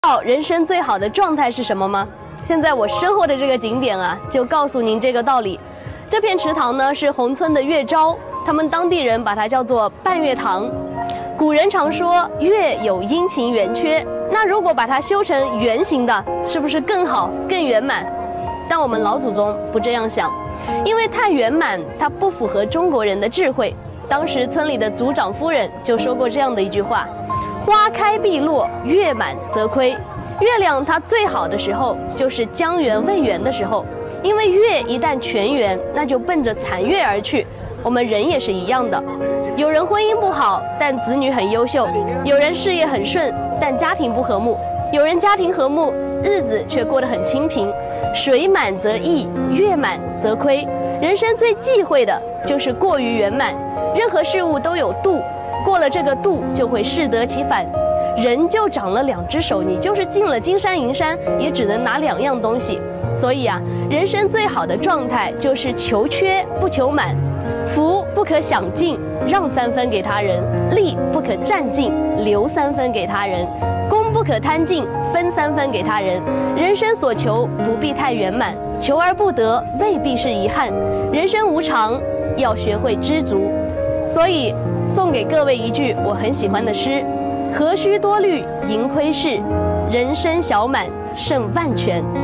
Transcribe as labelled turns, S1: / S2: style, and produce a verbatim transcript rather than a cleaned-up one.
S1: 道人生最好的状态是什么吗？现在我身后的这个景点啊，就告诉您这个道理。这片池塘呢是宏村的月沼，他们当地人把它叫做半月塘。古人常说月有阴晴圆缺，那如果把它修成圆形的，是不是更好、更圆满？但我们老祖宗不这样想，因为太圆满，它不符合中国人的智慧。当时村里的族长夫人就说过这样的一句话。 花开必落，月满则亏。月亮它最好的时候就是将圆未圆的时候，因为月一旦全圆，那就奔着残月而去。我们人也是一样的，有人婚姻不好，但子女很优秀；有人事业很顺，但家庭不和睦；有人家庭和睦，日子却过得很清贫。水满则溢，月满则亏。人生最忌讳的就是过于圆满，任何事物都有度。 过了这个度，就会适得其反。人就长了两只手，你就是进了金山银山，也只能拿两样东西。所以啊，人生最好的状态就是求缺不求满，福不可享尽，让三分给他人；利不可占尽，留三分给他人；功不可贪尽，分三分给他人。人生所求不必太圆满，求而不得未必是遗憾。人生无常，要学会知足。所以。 送给各位一句我很喜欢的诗：何须多虑盈亏事，人生小满胜万全。